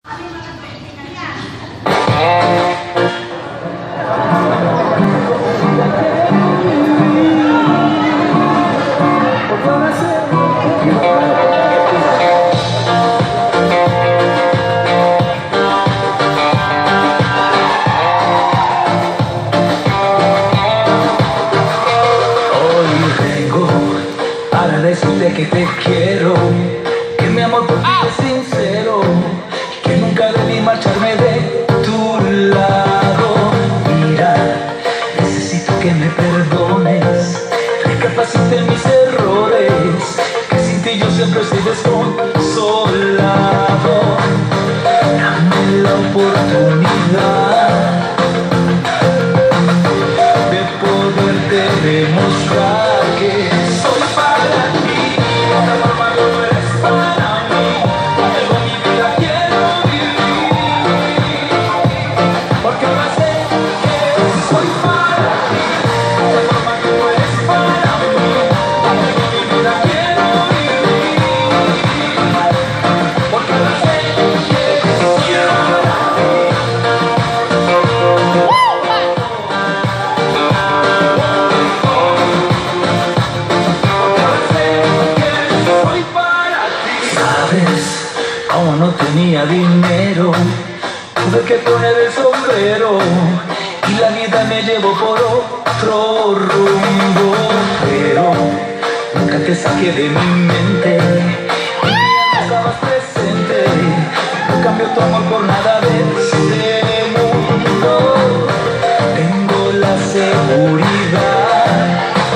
Decirte que te quiero, que mi amor por ti es sincero, que nunca debí marcharme de tu lado. Mira, necesito que me perdones, recapacite mis errores, que sin ti yo siempre estoy desconsolado. Dame la oportunidad de poderte demostrar que soy para ti. Como no tenía dinero, tuve que poner el sombrero y la vida me llevó por otro rumbo. Pero nunca te saqué de mi mente, no estabas presente. No cambio tu amor por nada de este mundo. Tengo la seguridad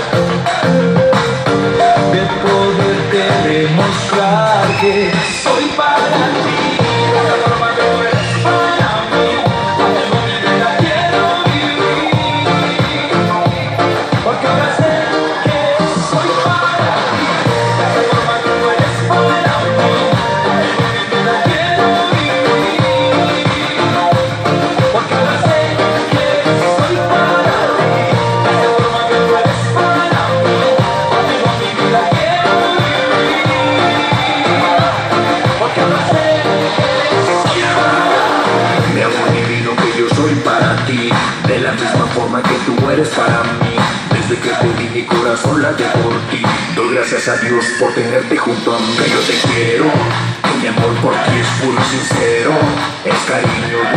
de poderte demostrar que soy para ti. La forma que tú eres para mí, con mi vida quiero vivir, porque ahora sé que soy para ti. La forma que tú eres para mí, con mi vida quiero vivir, porque ahora sé que soy para ti. La forma que tú eres para mí, con mi vida quiero vivir, porque ahora sé. Mi amor divino, que yo soy para ti, de la misma forma que tú eres para mí. Desde que te di mi corazón late por ti. Doy gracias a Dios por tenerte junto a mí. Que yo te quiero, que mi amor por ti es puro y sincero. Es cariño